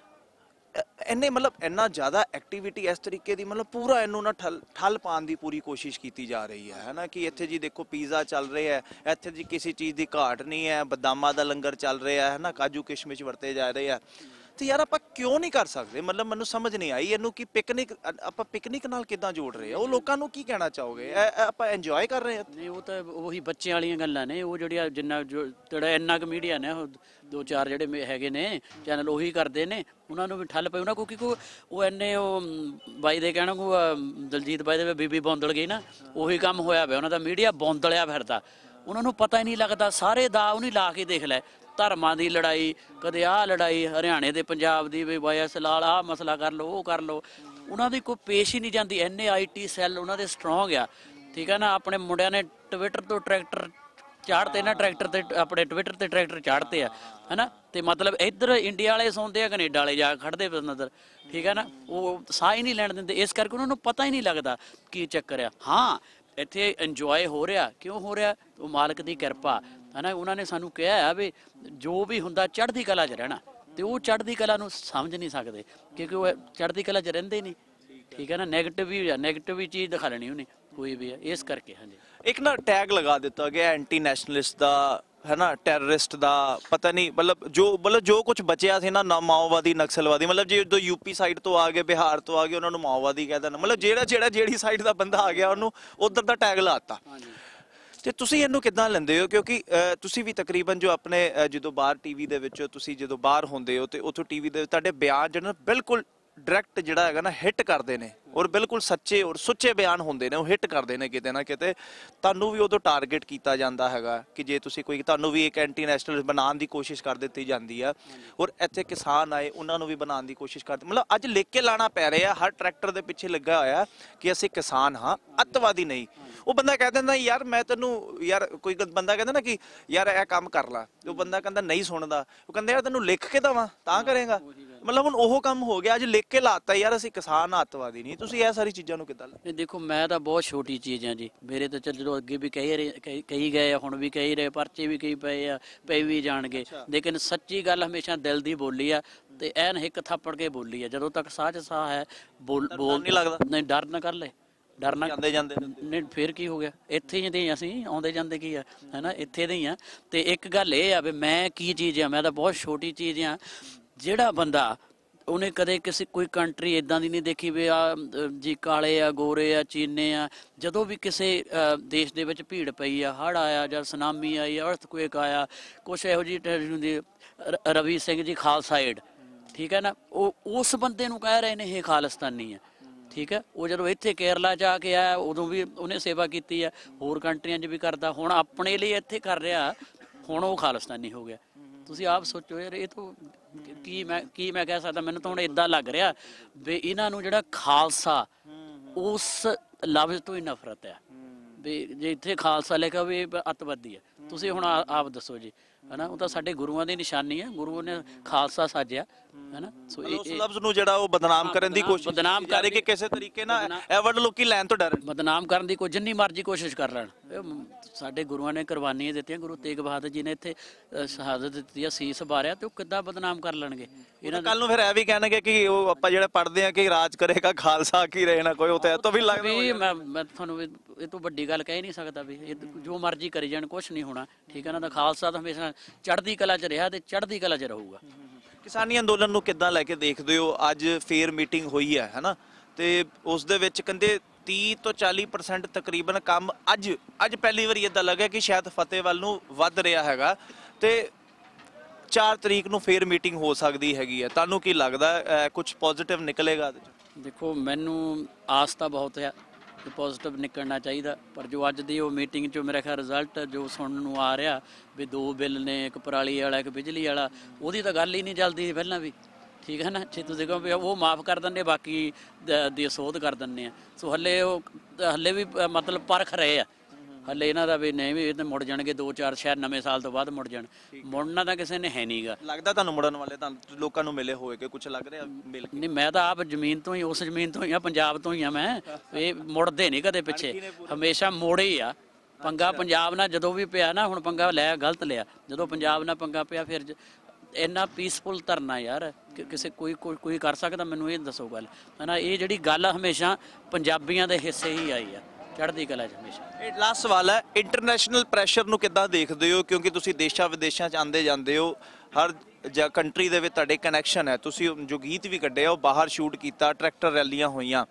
ਇੰਨੇ ਮਤਲਬ ਇੰਨਾ ਜ਼ਿਆਦਾ ਐਕਟੀਵਿਟੀ ਇਸ ਤਰੀਕੇ ਦੀ, ਮਤਲਬ ਪੂਰਾ ਇਹਨੂੰ ਨਾ ਠੱਲ ਠੱਲ ਪਾਉਣ ਦੀ ਪੂਰੀ ਕੋਸ਼ਿਸ਼ ਕੀਤੀ ਜਾ ਰਹੀ ਹੈ, ਹੈ ਨਾ, ਕਿ ਇੱਥੇ ਜੀ ਦੇਖੋ ਪੀਜ਼ਾ ਚੱਲ ਰਿਹਾ ਹੈ, ਇੱਥੇ ਜੀ ਕਿਸੇ ਚੀਜ਼ ਦੀ ਘਾਟ ਨਹੀਂ ਹੈ, ਬਦਾਮਾਂ ਦਾ ਲੰਗਰ ਚੱਲ ਰਿਹਾ ਹੈ ਨਾ, ਕਾਜੂ ਕਿਸ਼ਮਿਸ਼ ਵਰਤੇ ਜਾ ਰਹੇ ਆ। ਤੇ ਯਾਰ ਆਪਾਂ ਕਿਉਂ ਨਹੀਂ ਕਰ ਸਕਦੇ? ਮਤਲਬ ਮੈਨੂੰ ਸਮਝ ਨਹੀਂ ਆਈ ਇਹਨੂੰ ਕਿ ਪਿਕਨਿਕ ਆਪਾਂ ਪਿਕਨਿਕ ਨਾਲ ਕਿੱਦਾਂ ਜੋੜ ਰਹੇ ਆ? ਉਹ ਲੋਕਾਂ ਨੂੰ ਕੀ ਕਹਿਣਾ ਚਾਹੋਗੇ? ਇਹ ਆਪਾਂ ਇੰਜੋਏ ਕਰ ਰਹੇ ਆ? ਨਹੀਂ, ਉਹ ਤਾਂ ਉਹੀ ਬੱਚਿਆਂ ਵਾਲੀਆਂ ਗੱਲਾਂ ਨੇ, ਉਹ ਜਿਹੜੀਆਂ ਜਿੰਨਾ ਜੋ ਜਿਹੜਾ ਇੰਨਾ ਕੁ ਮੀਡੀਆ ਨੇ, ਉਹ ਦੋ ਚਾਰ ਜਿਹੜੇ ਮੇ- ਹੈਗੇ ਨੇ ਚੈਨਲ, ਉਹੀ ਕਰਦੇ ਨੇ, ਉਹਨਾਂ ਨੂੰ ਵੀ ਠੱਲ ਪਈ ਉਹਨਾਂ ਕੋ, ਕਿਉਂਕਿ ਉਹ ਇੰਨੇ ਉਹ ਬਾਈ ਦੇ ਕਹਿਣਾ ਕੋ, ਦਲਜੀਤ ਬਾਈ ਦੇ ਬੀਬੀ ਬੌਂਦਲ ਗਈ ਨਾ, ਉਹੀ ਕੰਮ ਹੋਇਆ ਪਿਆ ਉਹਨਾਂ ਦਾ, ਮੀਡੀਆ ਬੌਂਦਲਿਆ ਫਿਰਦਾ, ਉਹਨਾਂ ਨੂੰ ਪਤਾ ਹੀ ਨਹੀਂ ਲੱਗਦਾ। ਸਾਰੇ ਦਾ ਉਹ ਨਹੀਂ ਲਾ ਕੇ ਦੇਖ ਲੈ, ਧਰਮਾਂ ਦੀ ਲੜਾਈ, ਕਦੇ ਆਹ ਲੜਾਈ ਹਰਿਆਣੇ ਦੇ ਪੰਜਾਬ ਦੀ, ਵੀ ਵਾਈ ਐਸ ਲਾਲ ਆਹ ਮਸਲਾ ਕਰ ਲਓ, ਉਹ ਕਰ ਲਓ, ਉਹਨਾਂ ਦੀ ਕੋਈ ਪੇਸ਼ ਹੀ ਨਹੀਂ ਜਾਂਦੀ। ਇੰਨੇ ਆਈ ਟੀ ਸੈੱਲ ਉਹਨਾਂ ਦੇ ਸਟਰੋਂਗ ਆ, ਠੀਕ ਹੈ ਨਾ। ਆਪਣੇ ਮੁੰਡਿਆਂ ਨੇ ਟਵਿੱਟਰ ਤੋਂ ਟਰੈਕਟਰ ਚਾੜਤੇ ਨਾ, ਟਰੈਕਟਰ ਤੇ ਆਪਣੇ ਟਵਿੱਟਰ ਤੇ ਟਰੈਕਟਰ ਚਾੜਤੇ ਆ, ਹੈ ਨਾ। ਤੇ ਮਤਲਬ ਇੱਧਰ ਇੰਡੀਆ ਵਾਲੇ ਸੌਂਦੇ ਆ, ਕੈਨੇਡਾ ਵਾਲੇ ਜਾ ਖੜਦੇ ਪਏ ਨਜ਼ਰ, ਠੀਕ ਹੈ ਨਾ। ਉਹ ਸਾਹ ਹੀ ਨਹੀਂ ਲੈਣ ਦਿੰਦੇ, ਇਸ ਕਰਕੇ ਉਹਨਾਂ ਨੂੰ ਪਤਾ ਹੀ ਨਹੀਂ ਲੱਗਦਾ ਕੀ ਚੱਕਰ ਆ। ਹਾਂ, ਇੱਥੇ ਇੰਜੋਏ ਹੋ ਰਿਹਾ, ਕਿਉਂ ਹੋ ਰਿਹਾ? ਉਹ ਮਾਲਕ ਦੀ ਕਿਰਪਾ, ਹੈ ਨਾ। ਉਹਨਾਂ ਨੇ ਸਾਨੂੰ ਕਿਹਾ ਆ ਵੀ ਜੋ ਵੀ ਹੁੰਦਾ ਚੜ੍ਹਦੀ ਕਲਾ 'ਚ ਰਹਿਣਾ, ਤੇ ਉਹ ਚੜ੍ਹਦੀ ਕਲਾ ਨੂੰ ਸਮਝ ਨਹੀਂ ਸਕਦੇ ਕਿਉਂਕਿ ਉਹ ਚੜ੍ਹਦੀ ਕਲਾ 'ਚ ਰਹਿੰਦੇ ਨਹੀਂ, ਠੀਕ ਹੈ ਨਾ। ਨੈਗੇਟਿਵ ਵੀ ਨੈਗੇਟਿਵ ਵੀ ਚੀਜ਼ ਦਿਖਾ ਲੈਣੀ ਉਹਨੇ ਕੋਈ ਵੀ ਹੈ, ਇਸ ਕਰਕੇ। ਹਾਂਜੀ, ਇੱਕ ਨਾ ਟੈਗ ਲਗਾ ਦਿੱਤਾ ਗਿਆ ਐਂਟੀ ਨੈਸ਼ਨਲਿਸਟ ਦਾ, ਹੈ ਨਾ, ਟੈਰਰਿਸਟ ਦਾ, ਪਤਾ ਨਹੀਂ ਮਤਲਬ ਜੋ ਮਤਲਬ ਜੋ ਕੁਝ ਬਚਿਆ ਸੀ ਨਾ, ਨਾ ਮਾਓਵਾਦੀ, ਨਕਸਲਵਾਦੀ, ਮਤਲਬ ਜੇ ਜਦੋਂ ਯੂਪੀ ਸਾਈਡ ਤੋਂ ਆ ਗਏ, ਬਿਹਾਰ ਤੋਂ ਆ ਗਏ, ਉਹਨਾਂ ਨੂੰ ਮਾਓਵਾਦੀ ਕਹਿ ਦੇਣਾ, ਮਤਲਬ ਜਿਹੜਾ ਜਿਹੜਾ ਜਿਹੜੀ ਸਾਈਡ ਦਾ ਬੰਦਾ ਆ ਗਿਆ ਉਹਨੂੰ ਉਧਰ ਦਾ ਟੈਗ ਲਾਤਾ। ਤੇ ਤੁਸੀਂ ਇਹਨੂੰ ਕਿੱਦਾਂ ਲੈਂਦੇ ਹੋ? ਕਿਉਂਕਿ ਤੁਸੀਂ ਵੀ ਤਕਰੀਬਨ ਜੋ ਆਪਣੇ ਜਦੋਂ ਬਾਹਰ ਟੀਵੀ ਦੇ ਵਿੱਚ ਤੁਸੀਂ ਜਦੋਂ ਬਾਹਰ ਹੁੰਦੇ ਹੋ ਤੇ ਉੱਥੋਂ ਟੀਵੀ ਦੇ ਤੁਹਾਡੇ ਬਿਆਨ ਜਿਹੜਾ ਬਿਲਕੁਲ ਡਾਇਰੈਕਟ ਜਿਹੜਾ ਹੈਗਾ ਨਾ ਹਿੱਟ ਕਰਦੇ ਨੇ, ਔਰ ਬਿਲਕੁਲ ਸੱਚੇ ਔਰ ਸੁੱਚੇ ਬਿਆਨ ਹੁੰਦੇ ਨੇ, ਉਹ ਹਿੱਟ ਕਰਦੇ ਨੇ ਕਿਤੇ ਨਾ ਕਿਤੇ। ਤੁਹਾਨੂੰ ਵੀ ਉਦੋਂ ਟਾਰਗੇਟ ਕੀਤਾ ਜਾਂਦਾ ਹੈਗਾ ਕਿ ਜੇ ਤੁਸੀਂ ਕੋਈ, ਤੁਹਾਨੂੰ ਵੀ ਇੱਕ ਐਂਟੀ ਨੈਸ਼ਨਲ ਬਣਾਉਣ ਦੀ ਕੋਸ਼ਿਸ਼ ਕਰ ਦਿੱਤੀ ਜਾਂਦੀ ਆ, ਔਰ ਇੱਥੇ ਕਿਸਾਨ ਆਏ ਉਹਨਾਂ ਨੂੰ ਵੀ ਬਣਾਉਣ ਦੀ ਕੋਸ਼ਿਸ਼ ਕਰਦੇ। ਮਤਲਬ ਅੱਜ ਲਿਖ ਕੇ ਲਾਣਾ ਪੈ ਰਿਹਾ ਹਰ ਟਰੈਕਟਰ ਦੇ ਪਿੱਛੇ ਲੱਗਾ ਹੋਇਆ ਕਿ ਅਸੀਂ ਕਿਸਾਨ ਹਾਂ, ਅੱਤਵਾਦੀ ਨਹੀਂ। ਉਹ ਬੰਦਾ ਕਹਿ ਦਿੰਦਾ ਯਾਰ ਮੈਂ ਤੈਨੂੰ, ਯਾਰ ਕੋਈ ਬੰਦਾ ਕਹਿੰਦਾ ਨਾ ਕਿ ਯਾਰ ਇਹ ਕੰਮ ਕਰ ਲਾ, ਉਹ ਬੰਦਾ ਕਹਿੰਦਾ ਨਹੀਂ ਸੁਣਦਾ, ਉਹ ਕਹਿੰਦਾ ਯਾਰ ਤੈਨੂੰ ਲਿਖ ਕੇ ਦੇਵਾਂ ਤਾਂ ਕਰੇਗਾ। ਮਤਲਬ ਹੁਣ ਉਹ ਕੰਮ ਹੋ ਗਿਆ, ਅੱਜ ਲਿਖ ਕੇ ਲਾਤਾ ਯਾਰ ਅਸੀਂ ਕਿਸਾਨ ਅੱਤਵਾਦੀ ਨਹੀਂ। ਤੁਸੀਂ ਇਹ ਸਾਰੀ ਚੀਜ਼ਾਂ ਨੂੰ ਕਿੱਦਾਂ? ਇਹ ਦੇਖੋ, ਮੈਂ ਤਾਂ ਬਹੁਤ ਛੋਟੀ ਚੀਜ਼ ਆ ਜੀ, ਮੇਰੇ ਤਾਂ ਚਲੋ ਅੱਗੇ ਵੀ ਕਹੀ ਰਹੇ ਕਹੀ ਗਏ ਆ, ਹੁਣ ਵੀ ਕਹੀ ਰਹੇ, ਪਰਚੇ ਵੀ ਕਹੀ ਪਏ ਆ, ਪਏ ਵੀ ਜਾਣਗੇ, ਲੇਕਿਨ ਸੱਚੀ ਗੱਲ ਹਮੇਸ਼ਾ ਦਿਲ ਦੀ ਬੋਲੀ ਆ, ਤੇ ਐਨ ਹਿੱਕ ਥੱਪੜ ਕੇ ਬੋਲੀ ਆ। ਜਦੋਂ ਤੱਕ ਸਾਹ 'ਚ ਸਾਹ ਹੈ, ਬੋਲ ਬੋਲ ਨਹੀਂ ਲੱਗਦਾ, ਨਹੀਂ ਡਰ ਨਾ ਕਰ ਲੈ, ਡਰ ਨਾ ਜਾਂਦੇ ਜਾਂਦੇ ਨਹੀਂ, ਫੇਰ ਕੀ ਹੋ ਗਿਆ? ਇੱਥੇ ਹੀ ਦੇ ਅਸੀਂ, ਆਉਂਦੇ ਜਾਂਦੇ ਕੀ ਆ, ਹੈ ਨਾ, ਇੱਥੇ ਦੇ ਹੀ ਆ। ਤੇ ਇੱਕ ਗੱਲ ਇਹ ਆ ਵੀ ਮੈਂ ਕੀ ਚੀਜ਼ ਆ, ਮੈਂ ਤਾਂ ਬਹੁਤ ਛੋਟੀ ਚੀਜ਼ ਆ। ਜਿਹੜਾ ਬੰਦਾ ਉਹਨੇ ਕਦੇ ਕਿਸੇ ਕੋਈ ਕੰਟਰੀ ਇਦਾਂ ਦੀ ਨਹੀਂ ਦੇਖੀ ਵੀ ਆ ਜੀ ਕਾਲੇ ਆ ਗੋਰੇ ਆ ਚੀਨੇ ਆ। ਜਦੋਂ ਵੀ ਕਿਸੇ ਅ, ਦੇਸ਼ ਦੇ ਵਿੱਚ ਭੀੜ ਪਈ ਆ, ਹੜ੍ਹ ਆਇਆ ਜਾਂ ਸੁਨਾਮੀ ਆਈ ਆ, ਅਰਥਕੁਏਕ ਆਇਆ, ਕੁਛ ਇਹੋ ਜਿਹੀ ਟ੍ਰੈਜਡੀ ਹੁੰਦੀ ਹੈ, ਰ- ਰਵੀ ਸਿੰਘ ਜੀ ਖਾਲਸਾ ਏਡ, ਠੀਕ ਹੈ ਨਾ, ਉਹ ਉਸ ਬੰਦੇ ਨੂੰ ਕਹਿ ਰਹੇ ਨੇ ਇਹ ਖਾਲਿਸਤਾਨੀ ਆ। ਠੀਕ ਹੈ, ਉਹ ਜਦੋਂ ਇੱਥੇ ਕੇਰਲਾ 'ਚ ਆ ਕੇ ਆਇਆ ਉਦੋਂ ਵੀ ਉਹਨੇ ਸੇਵਾ ਕੀਤੀ ਆ, ਹੋਰ ਕੰਟਰੀਆਂ 'ਚ ਵੀ ਕਰਦਾ, ਹੁਣ ਆਪਣੇ ਲਈ ਇੱਥੇ ਕਰ ਰਿਹਾ, ਹੁਣ ਉਹ ਖਾਲਿਸਤਾਨੀ ਹੋ ਗਿਆ। ਤੁਸੀਂ ਆਪ ਸੋਚੋ ਯਾਰ, ਇਹ ਤੋਂ ਕੀ ਮੈਂ ਕੀ ਮੈਂ ਕਹਿ ਸਕਦਾ। ਮੈਨੂੰ ਤਾਂ ਹੁਣ ਇਦਾਂ ਲੱਗ ਰਿਹਾ ਵੀ ਇਹਨਾਂ ਨੂੰ ਜਿਹੜਾ ਖਾਲਸਾ ਉਸ ਲਫ਼ਜ਼ ਤੋਂ ਹੀ ਨਫ਼ਰਤ ਹੈ ਵੀ ਜੇ ਇੱਥੇ ਖਾਲਸਾ ਲਿਖਿਆ ਵੀ ਇਹ ਅੱਤਵਾਦੀ ਹੈ। ਤੁਸੀਂ ਹੁਣ ਆ- ਆਪ ਦੱਸੋ ਜੀ, ਹਨਾ, ਉਹ ਤਾਂ ਸਾਡੇ ਗੁਰੂਆਂ ਦੀ ਨਿਸ਼ਾਨੀ ਹੈ, ਗੁਰੂ ਨੇ ਖਾਲਸਾ ਸਾਜਿਆ, ਹਨਾ। ਸੋ ਉਸ ਲਫ਼ਜ਼ ਨੂੰ ਜਿਹੜਾ ਉਹ ਬਦਨਾਮ ਕਰਨ ਦੀ ਕੋਸ਼ਿਸ਼ ਬਦਨਾਮ ਕਰ ਰਹੇ ਕਿ ਕਿਸੇ ਤਰੀਕੇ ਨਾਲ ਇਹ ਵਰਡ ਲੋਕੀ ਲੈਣ ਤੋਂ ਡਰਨ, ਬਦਨਾਮ ਕਰਨ ਦੀ ਕੋਈ ਜਿੰਨੀ ਮਰਜ਼ੀ ਕੋਸ਼ਿਸ਼ ਕਰ ਲੈਣ। ਇਹ ਮ- ਸਾਡੇ ਗੁਰੂਆਂ ਨੇ ਕੁਰਬਾਨੀਆਂ ਦਿੱਤੀਆਂ, ਗੁਰੂ ਤੇਗ ਬਹਾਦਰ ਜੀ ਨੇ ਇੱਥੇ ਅ, ਸ਼ਹਾਦਤ ਦਿੱਤੀ ਆ, ਸੀਸ ਬਾਰਿਆ, ਤੇ ਉਹ ਕਿੱਦਾਂ ਬਦਨਾਮ ਕਰ ਲੈਣਗੇ ਇਹਨਾਂ ਕੱਲ ਨੂੰ ਫਿਰ ਇਹ ਵੀ ਕਹਿਣਗੇ ਕਿ ਉਹ ਆਪਾਂ ਜਿਹੜਾ ਪੜ੍ਹਦੇ ਆ ਕਿ ਰਾਜ ਕਰੇਗਾ ਖਾਲਸਾ ਕੀ ਰਹੇ ਨਾ ਕੋਈ, ਉਹ ਤਾਂ ਇਹ ਤੋਂ ਵੀ ਲੱਗਦਾ ਵੀ ਮੈਂ ਮੈਂ ਤੁਹਾਨੂੰ ਵੀ ਇਹ ਤੋਂ ਵੱਡੀ ਗੱਲ ਕਹਿ ਨਹੀਂ ਸਕਦਾ ਵੀ ਇਹ ਜੋ ਮਰਜ਼ੀ ਕਰੀ ਜਾਣ, ਕੁਛ ਨਹੀਂ ਹੋਣਾ। ਠੀਕ ਹੈ ਨਾ, ਤਾਂ ਖਾਲਸਾ ਤਾਂ ਹਮੇਸ਼ਾ ਚੜ੍ਹਦੀ ਕਲਾ 'ਚ ਰਿਹਾ ਤੇ ਚੜ੍ਹਦੀ ਕਲਾ 'ਚ ਰਹੂਗਾ। ਕਿਸਾਨੀ ਅੰਦੋਲਨ ਨੂੰ ਕਿੱਦਾਂ ਲੈ ਕੇ ਦੇਖਦੇ ਹੋ? ਅੱਜ ਫੇਰ ਮੀਟਿੰਗ ਹੋਈ ਹੈ ਹੈਨਾ, ਤੇ ਉਸ ਦੇ ਵਿੱਚ ਕਹਿੰਦੇ ਤੀਹ ਤੋਂ ਚਾਲੀ ਪਰਸੈਂਟ ਤਕਰੀਬਨ ਕੰਮ ਅੱਜ ਅੱਜ ਪਹਿਲੀ ਵਾਰੀ ਇਦਾਂ ਲੱਗਿਆ ਕਿ ਸ਼ਾਇਦ ਫਤਿਹ ਵੱਲ ਨੂੰ ਵੱਧ ਰਿਹਾ ਹੈਗਾ, ਤੇ ਚਾਰ ਤਰੀਕ ਨੂੰ ਫੇਰ ਮੀਟਿੰਗ ਹੋ ਸਕਦੀ ਹੈਗੀ ਹੈ। ਤੁਹਾਨੂੰ ਕੀ ਲੱਗਦਾ ਕੁਝ ਪੋਜ਼ਿਟਿਵ ਨਿਕਲੇਗਾ ਇਹਦੇ 'ਚ? ਦੇਖੋ, ਮੈਨੂੰ ਆਸ ਤਾਂ ਬਹੁਤ ਹੈ ਕਿ ਪੋਜ਼ਿਟਿਵ ਨਿਕਲਣਾ ਚਾਹੀਦਾ, ਪਰ ਜੋ ਅੱਜ ਦੀ ਉਹ ਮੀਟਿੰਗ 'ਚੋਂ ਮੇਰਾ ਖਿਆਲ ਰਿਜ਼ਲਟ ਜੋ ਸੁਣਨ ਨੂੰ ਆ ਰਿਹਾ ਵੀ ਦੋ ਬਿੱਲ ਨੇ, ਇੱਕ ਪਰਾਲੀ ਵਾਲਾ ਇੱਕ ਬਿਜਲੀ ਵਾਲਾ, ਉਹਦੀ ਤਾਂ ਗੱਲ ਹੀ ਨਹੀਂ ਚੱਲਦੀ ਸੀ ਪਹਿਲਾਂ ਵੀ। ਠੀਕ ਹੈ ਨਾ, ਜੇ ਤੁਸੀਂ ਕਹੋ ਵੀ ਉਹ ਮਾਫ ਕਰ ਦਿੰਦੇ, ਬਾਕੀ ਦ- ਦੀ ਸੋਧ ਕਰ ਦਿੰਦੇ ਆ। ਸੋ ਹੱਲੇ ਉਹ ਹੱਲੇ ਵੀ ਅ, ਮਤਲਬ ਪਰਖ ਰਹੇ ਆ ਹੱਲੇ ਇਹਨਾਂ ਦਾ ਵੀ ਨਹੀਂ ਵੀ ਇਹ ਤਾਂ ਮੁੜ ਜਾਣਗੇ ਦੋ ਚਾਰ, ਸ਼ਾਇਦ ਨਵੇਂ ਸਾਲ ਤੋਂ ਬਾਅਦ ਮੁੜ ਜਾਣ। ਮੁੜਨਾ ਤਾਂ ਕਿਸੇ ਨੇ ਹੈ ਨਹੀਂਗਾ। ਲੱਗਦਾ ਤੁਹਾਨੂੰ ਮੁੜਨ ਵਾਲੇ ਤਾਂ ਲੋਕਾਂ ਨੂੰ ਮਿਲੇ ਹੋਏ ਕਿ ਕੁਝ ਲੱਗ ਰਿਹਾ ਮਿਲ ਕੇ? ਨਹੀਂ, ਮੈਂ ਤਾਂ ਆਪ ਜ਼ਮੀਨ ਤੋਂ ਹੀ, ਉਸ ਜ਼ਮੀਨ ਤੋਂ ਹੀ ਆ, ਪੰਜਾਬ ਤੋਂ ਹੀ ਆ ਮੈਂ। ਇਹ ਮੁੜਦੇ ਨਹੀਂ ਕਦੇ ਪਿੱਛੇ, ਹਮੇਸ਼ਾ ਮੋੜੇ ਹੀ ਆ। ਪੰਗਾ ਪੰਜਾਬ ਨਾਲ ਜਦੋਂ ਵੀ ਪਿਆ ਨਾ, ਹੁਣ ਪੰਗਾ ਲਿਆ ਗਲਤ ਲਿਆ, ਜਦੋਂ ਪੰਜਾਬ ਨਾਲ ਪੰਗਾ ਪਿਆ ਫਿਰ ਜ- ਇੰਨਾ ਪੀਸਫੁਲ ਧਰਨਾ ਯਾਰ ਕਿ ਕਿਸੇ ਕੋਈ ਕੋਈ ਕੋਈ ਕਰ ਸਕਦਾ? ਮੈਨੂੰ ਇਹ ਦੱਸੋ ਗੱਲ, ਹੈ ਨਾ। ਇਹ ਜਿਹੜੀ ਗੱਲ ਹਮੇਸ਼ਾ ਪੰਜਾਬੀਆਂ ਦੇ ਹਿੱਸੇ ਹੀ ਆਈ ਆ, ਚੜ੍ਹਦੀ ਕਲਾ 'ਚ ਹਮੇਸ਼ਾ। ਇਹ ਲਾਸਟ ਸਵਾਲ ਹੈ, ਇੰਟਰਨੈਸ਼ਨਲ ਪ੍ਰੈਸ਼ਰ ਨੂੰ ਕਿੱਦਾਂ ਦੇਖਦੇ ਹੋ? ਕਿਉਂਕਿ ਤੁਸੀਂ ਦੇਸ਼ਾਂ ਵਿਦੇਸ਼ਾਂ 'ਚ ਆਉਂਦੇ ਜਾਂਦੇ ਹੋ, ਹਰ ਜਾਂ ਕੰਟਰੀ ਦੇ ਵਿੱਚ ਤੁਹਾਡੇ ਕਨੈਕਸ਼ਨ ਹੈ। ਤੁਸੀਂ ਜੋ ਗੀਤ ਵੀ ਕੱਢਿਆ ਉਹ ਬਾਹਰ ਸ਼ੂਟ ਕੀਤਾ, ਟਰੈਕਟਰ ਰੈਲੀਆਂ ਹੋਈਆਂ,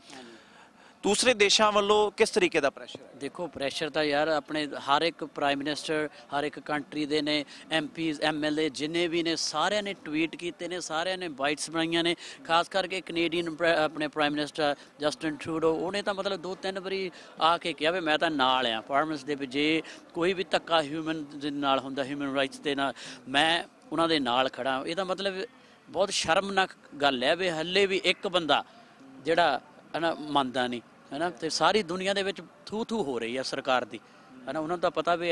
ਦੂਸਰੇ ਦੇਸ਼ਾਂ ਵੱਲੋਂ ਕਿਸ ਤਰੀਕੇ ਦਾ ਪ੍ਰੈਸ਼ਰ ਹੈ? ਦੇਖੋ, ਪ੍ਰੈਸ਼ਰ ਤਾਂ ਯਾਰ ਆਪਣੇ ਹਰ ਇੱਕ ਪ੍ਰਾਈਮ ਮਿਨਿਸਟਰ, ਹਰ ਇੱਕ ਕੰਟਰੀ ਦੇ ਨੇ, M Ps M L A ਜਿੰਨੇ ਵੀ ਨੇ, ਸਾਰਿਆਂ ਨੇ ਟਵੀਟ ਕੀਤੇ ਨੇ, ਸਾਰਿਆਂ ਨੇ ਬਾਈਟਸ ਬਣਾਈਆਂ ਨੇ। ਖਾਸ ਕਰਕੇ ਕੈਨੇਡੀਅਨ ਆਪਣੇ ਪ੍ਰਾਈਮ ਮਿਨਿਸਟਰ ਜਸਟਿਨ ਟਰੂਡੋ, ਉਹਨੇ ਤਾਂ ਮਤਲਬ ਦੋ ਤਿੰਨ ਵਾਰੀ ਆ ਕੇ ਕਿਹਾ ਵੀ ਮੈਂ ਤਾਂ ਨਾਲ ਆ ਫਾਰਮਰਸ ਦੇ, ਵੀ ਜੇ ਕੋਈ ਵੀ ਧੱਕਾ ਹਿਊਮਨ ਦੇ ਨਾਲ ਹੁੰਦਾ, ਹਿਊਮਨ ਰਾਈਟਸ ਦੇ ਨਾਲ, ਮੈਂ ਉਹਨਾਂ ਦੇ ਨਾਲ ਖੜਾ। ਇਹਦਾ ਮਤਲਬ ਬਹੁਤ ਸ਼ਰਮਨਾਕ ਗੱਲ ਹੈ ਵੀ ਹੱਲੇ ਵੀ ਇੱਕ ਬੰਦਾ ਜਿਹੜਾ ਹੈ ਨਾ ਮੰਨਦਾ ਨਹੀਂ, ਹੈ ਨਾ। ਤੇ ਸਾਰੀ ਦੁਨੀਆ ਦੇ ਵਿੱਚ ਥੂ ਥੂ ਹੋ ਰਹੀ ਹੈ ਸਰਕਾਰ ਦੀ, ਹੈ ਨਾ। ਉਹਨਾਂ ਨੂੰ ਤਾਂ ਪਤਾ ਵੀ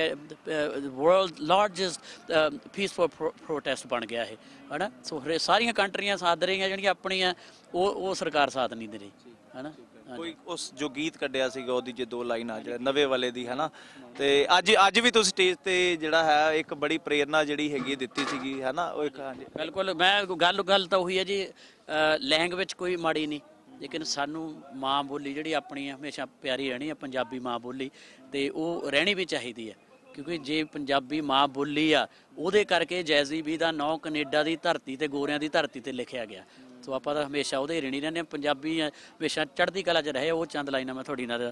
ਵਰਲਡ ਲਾਰਜੈਸਟ ਪੀਸਫੁਲ ਪ੍ਰੋਟੈਸਟ ਬਣ ਗਿਆ ਇਹ, ਹੈ ਨਾ। ਸੋ ਹਰੇ ਸਾਰੀਆਂ ਕੰਟਰੀਆਂ ਸਾਥ ਰਹੀਆਂ, ਜਿਹੜੀਆਂ ਆਪਣੀਆਂ ਉਹ ਉਹ ਸਰਕਾਰ ਸਾਥ ਨਹੀਂ ਦੇ ਰਹੀ, ਹੈ ਨਾ। ਕੋਈ ਉਸ ਜੋ ਗੀਤ ਕੱਢਿਆ ਸੀਗਾ ਉਹਦੀ ਜੇ ਦੋ ਲਾਈਨਾਂ ਜਿਹੜਾ ਨਵੇਂ ਵਾਲੇ ਦੀ, ਹੈ ਨਾ, ਤੇ ਅੱਜ ਅੱਜ ਵੀ ਤੁਸੀਂ ਸਟੇਜ ਤੇ ਜਿਹੜਾ ਹੈ ਇੱਕ ਬੜੀ ਪ੍ਰੇਰਨਾ ਜਿਹੜੀ ਹੈਗੀ ਦਿੱਤੀ ਸੀਗੀ, ਹੈ ਨਾ। ਉਹ ਇੱਕ ਹਾਂਜੀ ਬਿਲਕੁਲ, ਮੈਂ ਗੱਲ ਗੱਲ ਤਾਂ ਉਹੀ ਹੈ ਜੀ, ਲੈਂਗੁਏਜ ਕੋਈ ਮਾੜੀ ਨਹੀਂ, ਲੇਕਿਨ ਸਾਨੂੰ ਮਾਂ ਬੋਲੀ ਜਿਹੜੀ ਆਪਣੀ ਹੈ ਹਮੇਸ਼ਾ ਪਿਆਰੀ ਰਹਿਣੀ ਹੈ, ਪੰਜਾਬੀ ਮਾਂ ਬੋਲੀ, ਤੇ ਉਹ ਰਹਿਣੀ ਵੀ ਚਾਹੀਦੀ ਹੈ। ਕਿਉਂਕਿ ਜੇ ਪੰਜਾਬੀ ਮਾਂ ਬੋਲੀ ਆ, ਉਹਦੇ ਕਰਕੇ ਜੈਜ਼ੀ ਬੀ ਦਾ ਨਾਂ ਕੈਨੇਡਾ ਦੀ ਧਰਤੀ ਤੇ ਗੋਰਿਆਂ ਦੀ ਧਰਤੀ ਤੇ ਲਿਖਿਆ ਗਿਆ। ਸੋ ਆਪਾਂ ਤਾਂ ਹਮੇਸ਼ਾ ਉਹਦੇ ਰਹਿਣੀ ਰਹਿੰਦੇ ਹਾਂ। ਪੰਜਾਬੀ ਹਮੇਸ਼ਾ ਚੜ੍ਹਦੀ ਕਲਾ 'ਚ ਰਹੇ। ਉਹ ਚੰਦ ਲਾਈਨਾਂ ਮੈਂ ਤੁਹਾਡੀ ਨਾਲ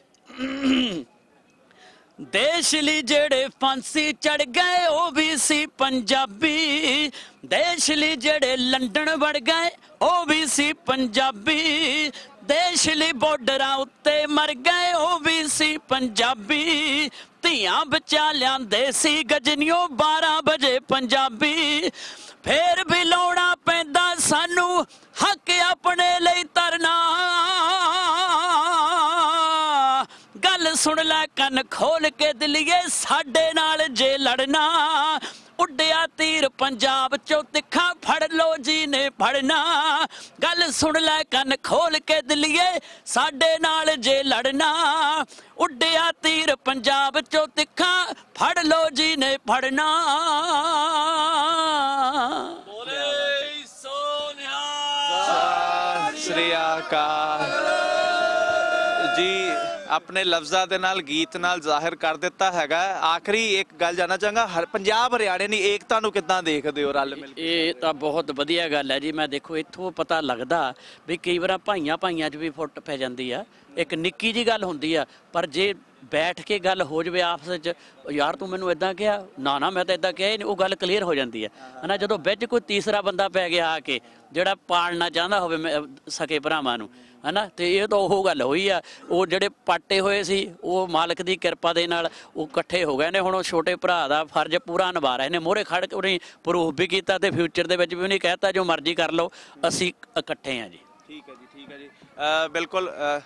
ਦੇਸ਼ ਲਈ ਜਿਹੜੇ ਫਾਂਸੀ ਚੜ ਗਏ ਉਹ ਵੀ ਸੀ ਪੰਜਾਬੀ, ਦੇਸ਼ ਲਈ ਜਿਹੜੇ ਲੰਡਨ ਵੜ ਗਏ ਉਹ ਵੀ ਸੀ ਪੰਜਾਬੀ, ਦੇਸ਼ ਲਈ ਬਾਰਡਰਾਂ ਉੱਤੇ ਮਰ ਗਏ ਉਹ ਵੀ ਸੀ ਪੰਜਾਬੀ, ਧੀਆਂ ਬੱਚਾ ਲਿਆਂਦੇ ਸੀ ਗਜਨੀਓ ਬਾਰਾਂ ਵਜੇ ਪੰਜਾਬੀ, ਫੇਰ ਵੀ ਲਾਉਣਾ ਪੈਂਦਾ ਸਾਨੂੰ ਹੱਕ ਆਪਣੇ ਲਈ ਤਰਨਾ। ਗੱਲ ਸੁਣ ਲੈ ਕੰਨ ਖੋਲ ਕੇ ਦਿਲੀਏ, ਸਾਡੇ ਨਾਲ ਜੇ ਲੜਨਾ, ਉੱਡਿਆ ਤੀਰ ਪੰਜਾਬ ਚੋਂ ਤਿੱਖਾ ਫੜ ਲੋ ਜੀ ਨੇ ਫੜਨਾ। ਗੱਲ ਸੁਣ ਲੈ ਕੰਨ ਖੋਲ ਕੇ ਦਿਲੀਏ, ਸਾਡੇ ਨਾਲ ਜੇ ਲੜਨਾ, ਉੱਡਿਆ ਤੀਰ ਪੰਜਾਬ ਚੋਂ ਤਿੱਖਾ ਫੜ ਲੋ ਜੀ ਨੇ ਫੜਨਾ। ਬੋਲੇ ਸੋਨਿਆ ਸਤਿ ਸ੍ਰੀ ਅਕਾਲ ਜੀ। ਆਪਣੇ ਲਫ਼ਜ਼ਾਂ ਦੇ ਨਾਲ ਗੀਤ ਨਾਲ ਜ਼ਾਹਿਰ ਕਰ ਦਿੱਤਾ ਹੈਗਾ। ਆਖਰੀ ਇੱਕ ਗੱਲ ਜਾਣਨਾ ਚਾਹਾਂਗਾ, ਹਰ ਪੰਜਾਬ ਹਰਿਆਣੇ ਦੀ ਏਕਤਾ ਨੂੰ ਕਿੱਦਾਂ ਦੇਖਦੇ ਹੋ ਰਲ ਮਿਲ ਕੇ? ਇਹ ਤਾਂ ਬਹੁਤ ਵਧੀਆ ਗੱਲ ਹੈ ਜੀ। ਮੈਂ ਦੇਖੋ ਇੱਥੋਂ ਪਤਾ ਲੱਗਦਾ ਵੀ ਕਈ ਵਾਰ ਭਾਈਆਂ ਭਾਈਆਂ 'ਚ ਵੀ ਫੁੱਟ ਪੈ ਜਾਂਦੀ ਆ, ਇੱਕ ਨਿੱਕੀ ਜੀ ਗੱਲ ਹੁੰਦੀ ਆ, ਪਰ ਜੇ ਬੈਠ ਕੇ ਗੱਲ ਹੋ ਜਾਵੇ ਆਪਸ ਵਿੱਚ, ਯਾਰ ਤੂੰ ਮੈਨੂੰ ਇਦਾਂ ਕਿਹਾ, ਨਾ ਨਾ ਮੈਂ ਤਾਂ ਇਦਾਂ ਕਿਹਾ ਹੀ ਨਹੀਂ, ਉਹ ਗੱਲ ਕਲੀਅਰ ਹੋ ਜਾਂਦੀ ਹੈ ਹਨਾ। ਜਦੋਂ ਵਿੱਚ ਕੋਈ ਤੀਸਰਾ ਬੰਦਾ ਪੈ ਗਿਆ ਆ ਕੇ ਜਿਹੜਾ ਪਾਲਣਾ ਚਾਹੁੰਦਾ ਹੋਵੇ ਮੈਂ- ਸਕੇ ਭਰਾਵਾਂ ਨੂੰ ਹਨਾ, ਤੇ ਇਹ ਤਾਂ ਉਹ ਗੱਲ ਹੋਈ ਆ। ਉਹ ਜਿਹੜੇ ਪਾਟੇ ਹੋਏ ਸੀ ਉਹ ਮਾਲਕ ਦੀ ਕਿਰਪਾ ਦੇ ਨਾਲ ਉਹ ਇਕੱਠੇ ਹੋ ਗਏ ਨੇ। ਹੁਣ ਉਹ ਛੋਟੇ ਭਰਾ ਦਾ ਫਰਜ਼ ਪੂਰਾ ਨਿਭਾ ਰਹੇ ਨੇ, ਮੋਹਰੇ ਖੜ ਕੇ ਉਹਨੇ ਪ੍ਰੂਫ ਵੀ ਕੀਤਾ ਤੇ ਫਿਊਚਰ ਦੇ ਵਿੱਚ ਵੀ ਉਹਨੇ ਕਹਿਤਾ ਜੋ ਮਰਜ਼ੀ ਕਰ ਲਓ, ਅਸੀਂ ਇਕੱਠੇ ਹਾਂ ਜੀ। ਠੀਕ ਹੈ ਜੀ, ਠੀਕ ਹੈ ਜੀ, ਅ, ਬਿਲਕੁਲ। ਅ,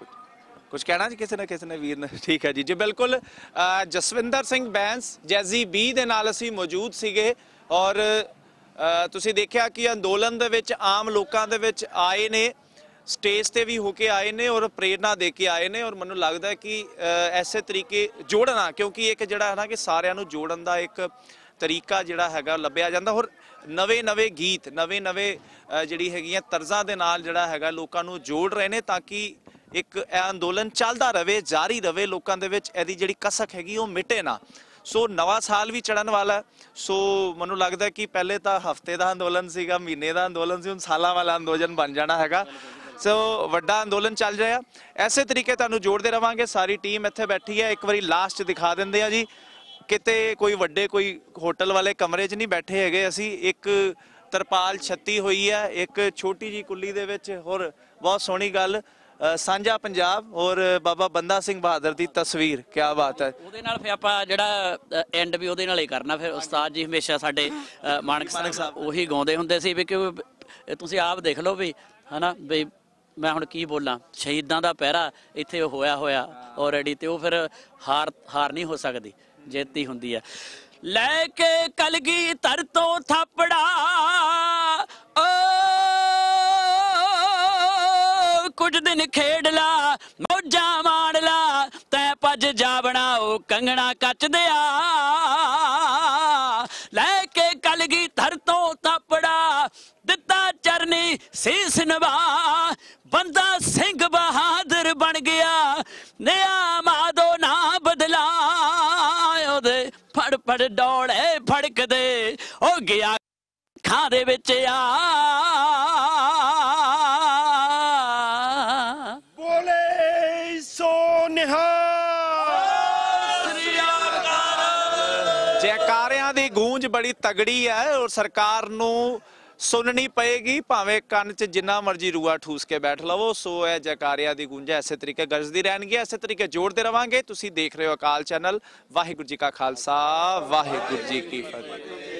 ਕੁਝ ਕਹਿਣਾ ਜੀ ਕਿਸੇ ਨੇ ਕਿਸੇ ਨੇ ਵੀਰ ਨੇ? ਠੀਕ ਹੈ ਜੀ ਜੀ ਬਿਲਕੁਲ। ਅ, ਜਸਵਿੰਦਰ ਸਿੰਘ ਬੈਂਸ ਜੈਜ਼ੀ ਬੀ ਦੇ ਨਾਲ ਅਸੀਂ ਮੌਜੂਦ ਸੀਗੇ ਔਰ ਅ, ਤੁਸੀਂ ਦੇਖਿਆ ਕਿ ਅੰਦੋਲਨ ਦੇ ਵਿੱਚ ਆਮ ਲੋਕਾਂ ਦੇ ਵਿੱਚ ਆਏ ਨੇ, ਸਟੇਜ ਤੇ ਵੀ ਹੋ ਕੇ ਆਏ ਨੇ ਔਰ ਪ੍ਰੇਰਨਾ ਦੇ ਕੇ ਆਏ ਨੇ। ਔਰ ਮੈਨੂੰ ਲੱਗਦਾ ਕਿ ਐਸੇ ਤਰੀਕੇ ਜੋੜਨਾ, ਕਿਉਂਕਿ ਇੱਕ ਜਿਹੜਾ ਹੈ ਨਾ ਕਿ ਸਾਰਿਆਂ ਨੂੰ ਜੋੜਨ ਦਾ ਇੱਕ ਤਰੀਕਾ ਜਿਹੜਾ ਹੈਗਾ ਲੱਭਿਆ ਜਾਂਦਾ। ਔਰ ਨਵੇਂ ਨਵੇਂ ਗੀਤ, ਨਵੇਂ ਨਵੇਂ ਜਿਹੜੀ ਹੈਗੀਆਂ ਤਰਜ਼ਾਂ ਦੇ ਨਾਲ ਜਿਹੜਾ ਹੈਗਾ ਲੋਕਾਂ ਨੂੰ ਜੋੜ ਰਹੇ ਨੇ, ਤਾਂ ਕਿ ਇੱਕ ਇਹ ਅੰਦੋਲਨ ਚੱਲਦਾ ਰਹੇ, ਜਾਰੀ ਰਹੇ, ਲੋਕਾਂ ਦੇ ਵਿੱਚ ਇਹਦੀ ਜਿਹੜੀ ਕਸਕ ਹੈਗੀ ਉਹ ਮਿਟੇ ਨਾ। ਸੋ ਨਵਾਂ ਸਾਲ ਵੀ ਚੜ੍ਹਨ ਵਾਲਾ, ਸੋ ਮੈਨੂੰ ਲੱਗਦਾ ਕਿ ਪਹਿਲੇ ਤਾਂ ਹਫ਼ਤੇ ਦਾ ਅੰਦੋਲਨ ਸੀਗਾ, ਮਹੀਨੇ ਦਾ ਅੰਦੋਲਨ ਸੀ, ਹੁਣ ਸਾਲਾਂ ਵਾਲਾ ਅੰਦੋਲਨ ਬਣ ਜਾਣਾ ਹੈਗਾ। ਸੋ ਵੱਡਾ ਅੰਦੋਲਨ ਚੱਲ ਰਿਹਾ। ਐਸੇ ਤਰੀਕੇ ਤੁਹਾਨੂੰ ਜੋੜਦੇ ਰਵਾਂਗੇ। ਸਾਰੀ ਟੀਮ ਇੱਥੇ ਬੈਠੀ ਹੈ, ਇੱਕ ਵਾਰੀ ਲਾਸਟ ਦਿਖਾ ਦਿੰਦੇ ਆ ਜੀ। ਕਿਤੇ ਕੋਈ ਵੱਡੇ ਕੋਈ ਹੋਟਲ ਵਾਲੇ ਕਮਰੇ 'ਚ ਨਹੀਂ ਬੈਠੇ ਹੈਗੇ ਅਸੀਂ, ਇੱਕ ਤਰਪਾਲ ਛੱਤੀ ਹੋਈ ਹੈ ਇੱਕ ਛੋਟੀ ਜੀ ਕੁੱਲੀ ਦੇ ਵਿੱਚ। ਹੋਰ ਬਹੁਤ ਸੋਹਣੀ ਗੱਲ, ਸਾਂਝਾ ਪੰਜਾਬ ਔਰ ਬਾਬਾ ਬੰਦਾ ਸਿੰਘ ਬਹਾਦਰ ਦੀ ਤਸਵੀਰ, ਕੀ ਬਾਤ ਹੈ। ਉਹਦੇ ਨਾਲ ਫਿਰ ਆਪਾਂ ਜਿਹੜਾ ਐਂਡ ਵੀ ਉਹਦੇ ਨਾਲ ਹੀ ਕਰਨਾ। ਫਿਰ ਉਸਤਾਦ ਜੀ ਹਮੇਸ਼ਾ ਸਾਡੇ ਮਾਨਕ ਸਾਹਿਬ ਉਹੀ ਗਾਉਂਦੇ ਹੁੰਦੇ ਸੀ ਵੀ ਕਿ ਤੁਸੀਂ ਆਪ ਦੇਖ ਲਓ ਵੀ ਹਨਾ, ਵੀ ਮੈਂ ਹੁਣ ਕੀ ਬੋਲਾਂ, ਸ਼ਹੀਦਾਂ ਦਾ ਪਹਿਰਾ ਇੱਥੇ ਹੋਇਆ ਹੋਇਆ ਆਲਰੇਡੀ, ਤੇ ਉਹ ਫਿਰ ਹਾਰ ਹਾਰ ਨਹੀਂ ਹੋ ਸਕਦੀ, ਜਿੱਤ ਹੀ ਹੁੰਦੀ ਹੈ। ਲੈ ਕੇ ਕਲਗੀਧਰ ਤੋਂ ਥਾਪੜਾ ਓ ਕੁਝ ਦਿਨ ਖੇਡ ਲਾ, ਮੌਜਾਂ ਮਾਣ ਲਾ, ਤੈਂ ਭੱਜ ਜਾ ਬਣਾਓ ਕੰਗਣਾ ਕੱਚ ਦਿਆ। ਲੈ ਕੇ ਕਲਗੀਧਰ ਤੋਂ ਥਾਪੜਾ ਦਿੱਤਾ ਚਰਨੀ ਸੀਸ ਨਵਾ, ਬੰਦਾ ਸਿੰਘ ਬਹਾਦਰ ਬਣ ਗਿਆ, ਨਿਆਮਾਦੋ ਨਾ ਬਦਲਾ। ਉਹਦੇ ਫੜ ਫੜ ਡੋਲੇ ਫੜਕਦੇ ਹੋ ਗਿਆ ਖਾਂ ਦੇ ਵਿੱਚ ਆ। ਬੋਲੇ ਸੋ ਨਿਹਾਲ। ਜੈਕਾਰਿਆਂ ਦੀ ਗੂੰਜ ਬੜੀ ਤਗੜੀ ਹੈ ਔਰ ਸਰਕਾਰ ਨੂੰ ਸੁਣਨੀ ਪਏਗੀ, ਭਾਵੇਂ ਕੰਨ 'ਚ ਜਿੰਨਾ ਮਰਜ਼ੀ ਰੂਆ ਠੂਸ ਕੇ ਬੈਠ ਲਵੋ। ਸੋ ਇਹ ਜੈਕਾਰਿਆਂ ਦੀ ਗੂੰਜ ਐਸੇ ਤਰੀਕੇ ਗਰਜਦੀ ਰਹਿਣਗੀ, ਐਸੇ ਤਰੀਕੇ ਜੋੜਦੇ ਰਵਾਂਗੇ। ਤੁਸੀਂ ਦੇਖ ਰਹੇ ਹੋ ਅਕਾਲ ਚੈਨਲ। ਵਾਹਿਗੁਰੂ ਜੀ ਕਾ ਖਾਲਸਾ, ਵਾਹਿਗੁਰੂ ਜੀ ਕੀ ਫਤਿਹ।